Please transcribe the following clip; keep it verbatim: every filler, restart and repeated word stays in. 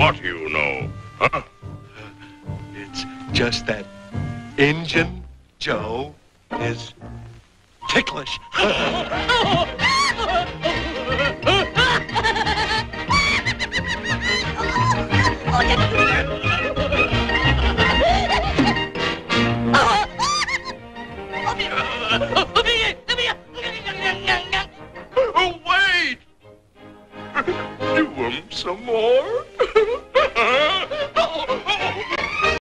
What do you know, huh? It's just that Injun Joe is ticklish. Oh, wait! Do 'em some more?